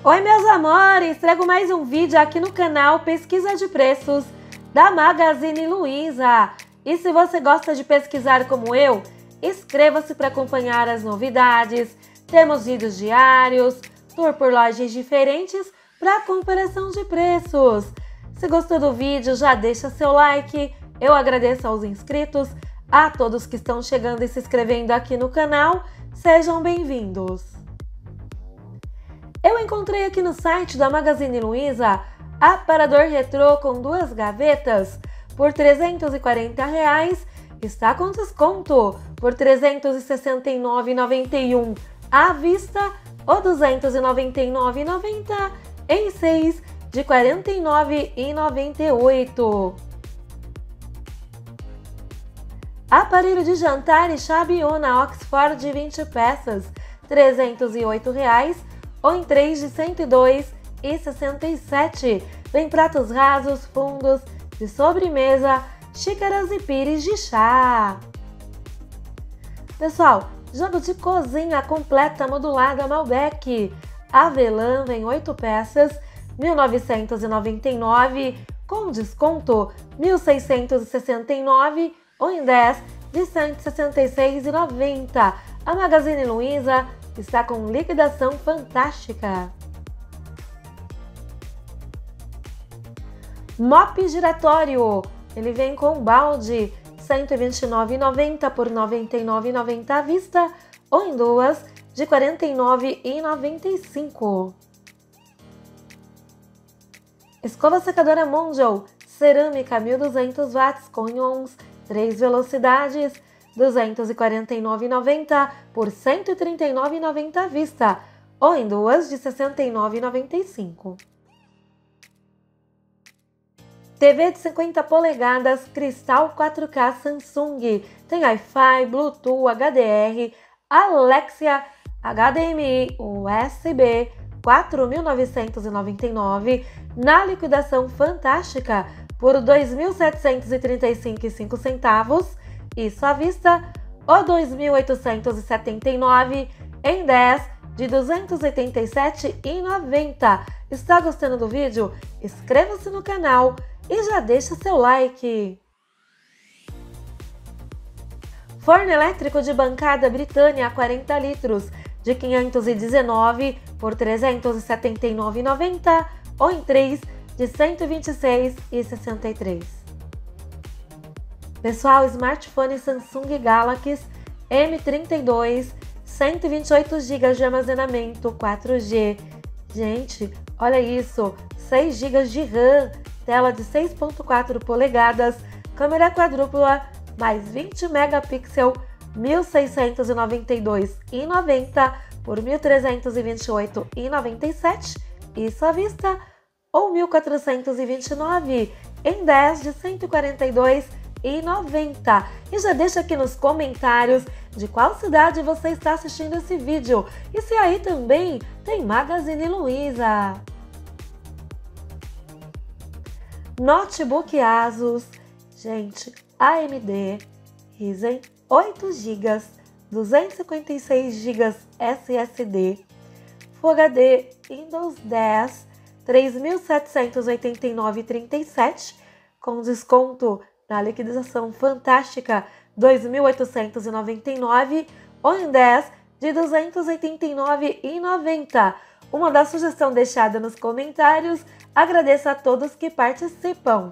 Oi meus amores, trago mais um vídeo aqui no canal Pesquisa de Preços da Magazine Luiza. E se você gosta de pesquisar como eu, inscreva-se para acompanhar as novidades. Temos vídeos diários, tour por lojas diferentes para comparação de preços. Se gostou do vídeo, já deixa seu like. Eu agradeço aos inscritos, a todos que estão chegando e se inscrevendo aqui no canal. Sejam bem-vindos. Eu encontrei aqui no site da Magazine Luiza aparador retrô com duas gavetas por R$ 340, está com desconto por R$ 369,91 à vista ou R$ 299,90 em 6 de R$ 49,98. Aparelho de jantar e chabiona Oxford de 20 peças, R$ 308 ou em 3 de R$ 102,67. Vem pratos rasos, fundos, de sobremesa, xícaras e pires de chá. Pessoal, jogo de cozinha completa modulada Malbec. Avelã vem 8 peças, R$ 1.999, com desconto R$ 1.669 ou em 10 de R$ 166,90. A Magazine Luiza está com liquidação fantástica. Mop giratório, ele vem com balde, R$ 129,90 por R$ 99,90 à vista ou em duas de R$ 49,95. Escova secadora Mondial, cerâmica 1.200 watts com íons, 3 velocidades, R$ 249,90 por R$ 139,90 à vista, ou em duas de R$ 69,95. TV de 50 polegadas, cristal 4K Samsung, tem Wi-Fi, Bluetooth, HDR, Alexia, HDMI, USB, R$ 4.999, na liquidação fantástica por R$ 2.735,05, isso à vista, ou R$ 2.879 em 10 de R$ 287,90. Está gostando do vídeo? Inscreva-se no canal e já deixa seu like. Forno elétrico de bancada Britânia 40 litros, de 519 por R$ 379,90 ou em 3 de R$ 126,63. Pessoal, smartphone Samsung Galaxy M32, 128 GB de armazenamento 4G. Gente, olha isso, 6 GB de RAM, tela de 6.4 polegadas, câmera quadrúpula, mais 20 megapixels, R$ 1.692,90 por R$ 1.328,97, isso à vista, ou R$ 1.429 em 10 de R$ 142,90. E já deixa aqui nos comentários de qual cidade você está assistindo esse vídeo e se aí também tem Magazine Luiza. Notebook Asus, gente, AMD Ryzen 8 GB, 256 GB SSD, Full HD Windows 10, R$ 3.789,37, com desconto na liquidação fantástica R$ 2.899 ou em 10 de R$ 289,90. Uma da sugestão deixada nos comentários, agradeço a todos que participam.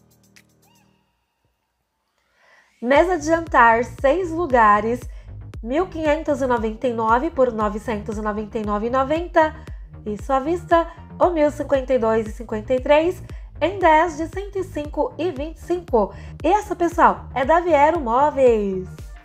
Mesa de jantar 6 lugares, R$ 1.599 por R$ 999,90, isso à vista, ou R$ 1.052,53 em 10 de R$ 105,25. E essa, pessoal, é da Viero Móveis.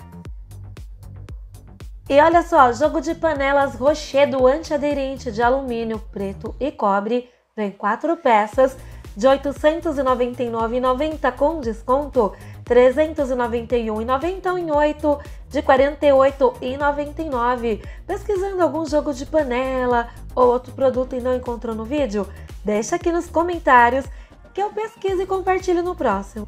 E olha só, jogo de panelas Rochedo antiaderente de alumínio preto e cobre, vem 4 peças, de R$ 899,90 com desconto, R$ 391,90 em 8 de R$ 48,99. Pesquisando algum jogo de panela ou outro produto e não encontrou no vídeo? Deixa aqui nos comentários que eu pesquiso e compartilho no próximo.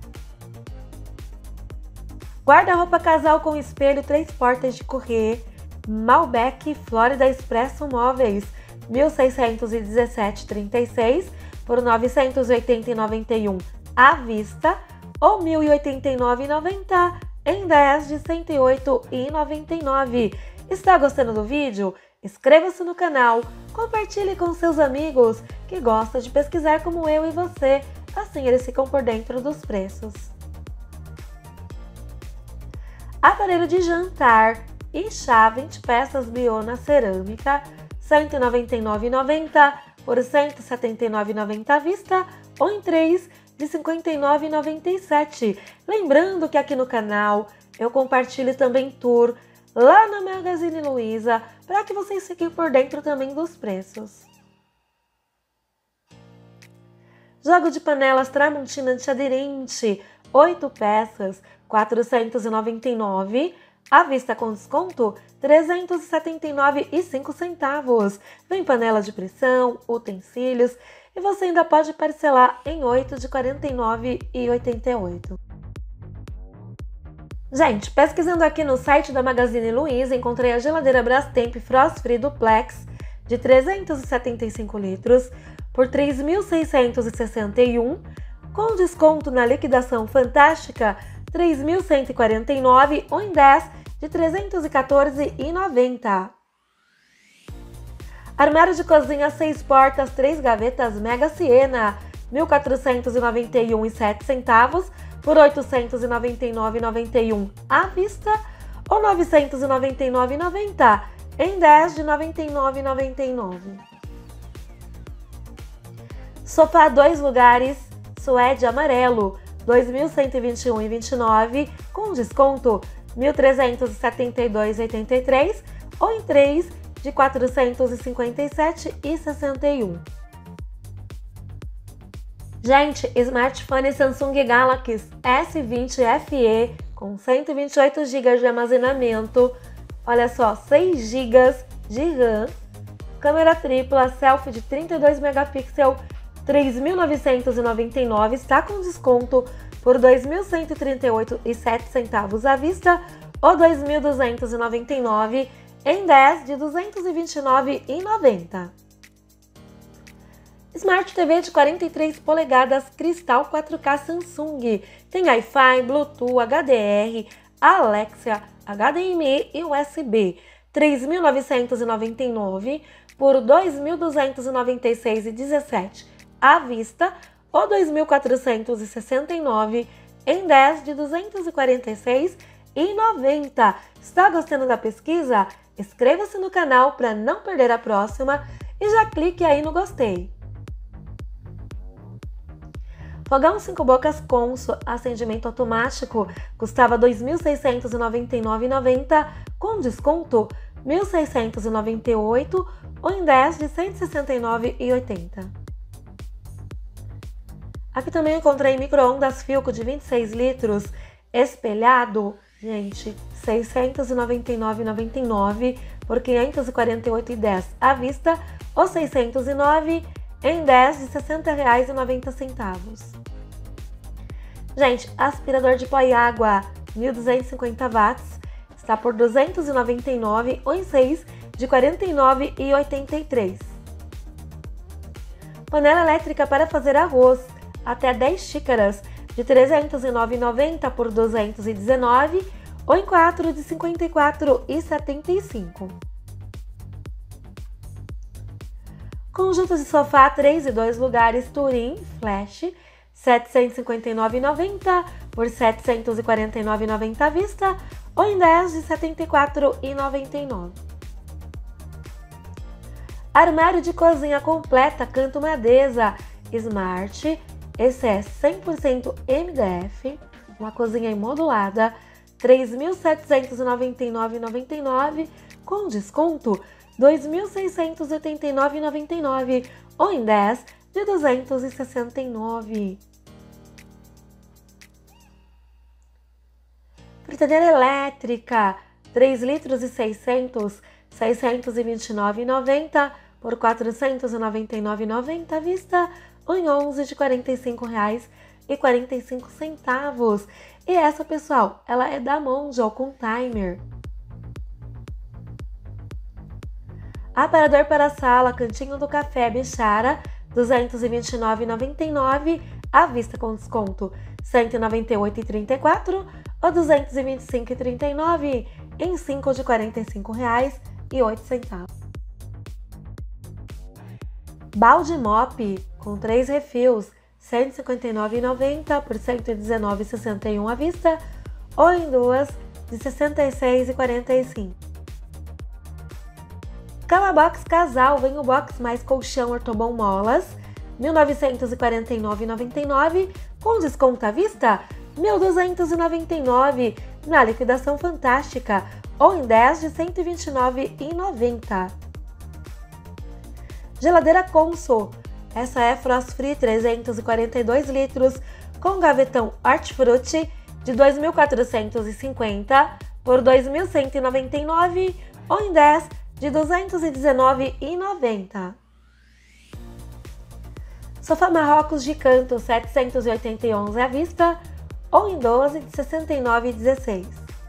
Guarda-roupa casal com espelho 3 portas de correr, Malbec Florida Expresso Móveis, 1.617,36 por 980,91 à vista ou 1.089,90 em 10 de 108,99. Está gostando do vídeo? Inscreva-se no canal, compartilhe com seus amigos que gostam de pesquisar como eu e você, assim eles ficam por dentro dos preços. Aparelho de jantar e chá 20 peças Biona cerâmica, R$ 199,90 por R$ 179,90 à vista ou em 3 de R$ 59,97. Lembrando que aqui no canal eu compartilho também tour lá na Magazine Luiza para que vocês fiquem por dentro também dos preços. Jogo de panelas Tramontina antiaderente, 8 peças, R$ 499, à vista com desconto, R$ 379,05. Vem panela de pressão, utensílios e você ainda pode parcelar em 8 de R$ 49,88. Gente, pesquisando aqui no site da Magazine Luiza, encontrei a geladeira Brastemp Frost Free Duplex de 375 litros por R$ 3.661, com desconto na liquidação fantástica R$ 3.149 ou em 10 de R$ 314,90. Armário de cozinha 6 portas, 3 gavetas Mega Siena, R$ 1.491,07 por R$ 899,91 à vista ou R$ 999,90 em 10 de R$ 99,99. Sofá 2 lugares, suede amarelo, R$ 2.121,29 com desconto R$ 1.372,83 ou em 3 de R$ 457,61. Gente, smartphone Samsung Galaxy S20 FE com 128 GB de armazenamento, olha só, 6 GB de RAM, câmera tripla, selfie de 32 megapixels, R$ 3.999, está com desconto por R$ 2.138,07 à vista ou R$ 2.299 em 10 de R$ 229,90. Smart TV de 43 polegadas Cristal 4K Samsung. Tem Wi-Fi, Bluetooth, HDR, Alexa, HDMI e USB. R$ 3.999 por R$ 2.296,17 à vista ou R$ 2.469 em 10 de R$ 246,90. Está gostando da pesquisa? Inscreva-se no canal para não perder a próxima e já clique aí no gostei. Fogão 5 bocas Consul, acendimento automático, custava R$ 2.699,90, com desconto R$ 1.698 ou em 10 de R$ 169,80. Aqui também encontrei micro-ondas Philco de 26 litros, espelhado, gente, R$ 699,99 por R$ 548,10 à vista ou R$ 609 em 10 de R$ 60,90. Gente, aspirador de pó e água 1.250 watts está por R$ 299 ou em 6 de R$ 49,83. Panela elétrica para fazer arroz até 10 xícaras de R$ 309,90 por R$ 219 ou em 4 de R$ 54,75. Conjunto de sofá 3 e 2 lugares Turim Flash, R$ 759,90 por R$ 749,90 à vista ou em 10 de R$ 74,99. Armário de cozinha completa Canto Madeza Smart, esse é 100% MDF, uma cozinha imodulada, R$ 3.799,99 com desconto R$ 2.689,99 ou em 10 de R$ 269. Fritadeira elétrica 3 litros e 600, R$ 629,90 por R$ 499,90 à vista ou em 11 de R$ 45,45. E essa, pessoal, ela é da Mondial com timer. Aparador para a sala, cantinho do café Bichara, R$ 229,99, à vista com desconto, R$ 198,34 ou R$ 225,39 em 5 de R$ 45,08. Balde Mop com 3 refis, R$ 159,90 por R$ 119,61 à vista ou em duas de R$ 66,45. Cama Box Casal, vem o box mais colchão Ortobon Molas, R$ 1.949,99, com desconto à vista, R$ 1.299, na liquidação fantástica, ou em 10 de R$ 129,90. Geladeira Consul, essa é Frost Free 342 litros, com gavetão Hortifruti, de R$ 2.450 por R$ 2.199, ou em 10 de R$ 219,90. Sofá Marrocos de canto, R$ 781 à vista, ou em 12 de R$ 69,16.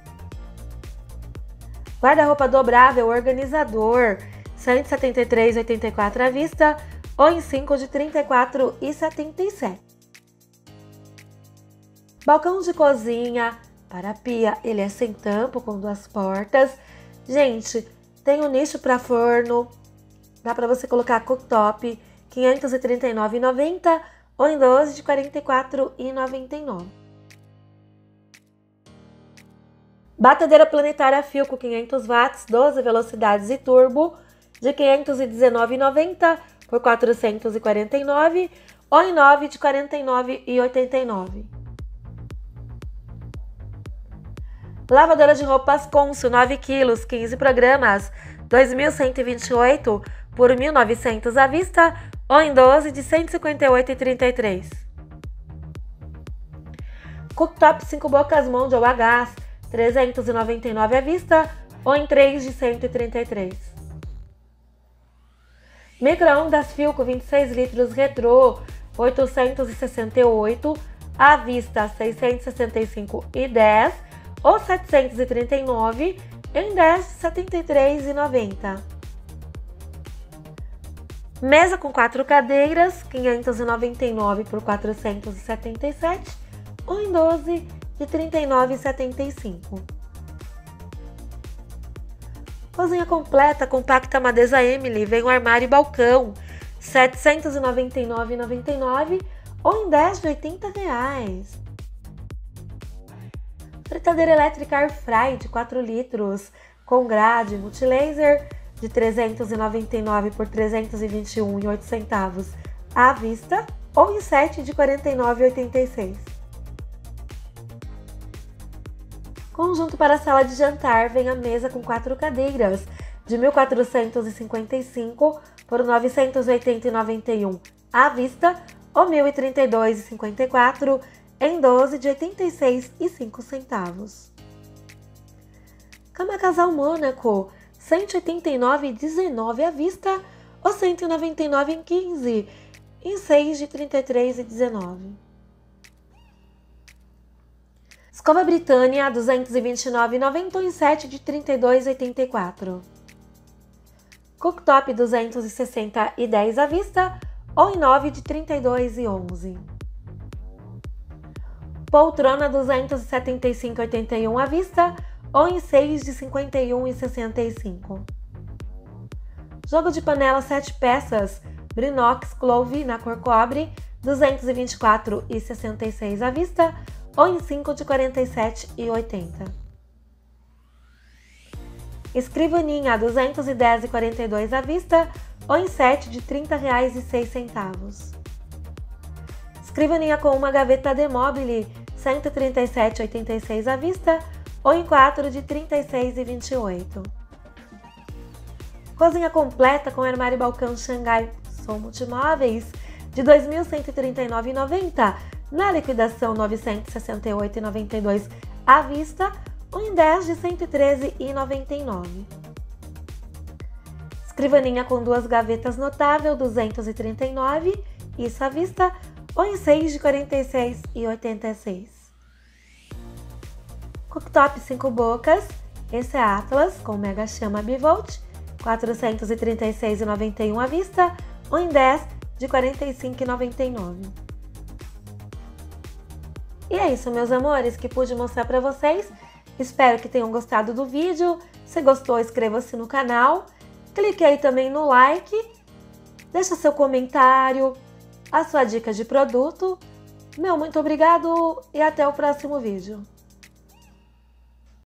Guarda-roupa dobrável organizador, R$ 173,84 à vista, ou em 5 de R$ 34,77. Balcão de cozinha para pia, ele é sem tampo, com 2 portas. Gente, tem um nicho para forno, dá para você colocar cooktop, R$ 539,90 ou em 12 de R$ 44,99. Batedeira planetária Philco 500 watts, 12 velocidades e turbo, de R$ 519,90 por R$ 449 ou em 9 de R$ 49,89. Lavadora de roupas Consul 9 kg, 15 programas, R$ 2.128 por R$ 1.900 à vista ou em 12 de R$ 158,33. Cooktop 5 bocas Mondial a gás, R$ 399 à vista ou em 3 de R$ 133. Micro-ondas Philco 26 litros retrô, 868 à vista, R$ 665,10 ou R$ 739 em 10 de R$ 73,90. Mesa com 4 cadeiras, R$ 599 por R$ 477 ou em 12 de R$ 39,75. Cozinha completa compacta Madesa Emily, vem o armário e balcão, R$ 799,99 ou em 10 de R$ 80. Fritadeira elétrica Airfry de 4 litros, com grade multilaser, de R$ 399 por R$ 321,08 à vista ou em 7 de R$ 49,86. Conjunto para sala de jantar, vem a mesa com 4 cadeiras, de R$ 1.455 por R$ 980,91 à vista ou R$ 1.032,54 em 12 de R$ 86,05. Cama Casal Mônaco, R$ 189,19 à vista ou R$ 199,15 em 6 de R$ 33,19. Escova Britânia, R$ 229,90 em 7 de R$ 32,84. Cooktop 260,10 à vista ou em 9 de R$ 32,11. Poltrona 275,81 à vista ou em 6 de R$ 51,65. Jogo de panela 7 peças, Brinox Clove na cor cobre, R$ 224,66 à vista ou em 5 de R$ 47,80. Escrivaninha R$ 210,42 à vista ou em 7 de R$ 30,06. Escrivaninha com uma gaveta Demobile, R$ 137,86 à vista ou em 4 de R$ 36,28. Cozinha completa com armário e balcão Xangai Som Multimóveis de R$ 2.139,90, na liquidação R$ 968,92 à vista ou em 10 de R$ 113,99. Escrivaninha com 2 gavetas notável, R$ 239, isso à vista, ou em 6 de R$ 46,86. Cooktop 5 bocas, esse é Atlas com Mega Chama Bivolt, R$ 436,91 à vista ou em 10 de R$ 45,99. E é isso, meus amores, que pude mostrar para vocês. Espero que tenham gostado do vídeo. Se gostou, inscreva-se no canal. Clique aí também no like. Deixa seu comentário, a sua dica de produto. Meu muito obrigado e até o próximo vídeo.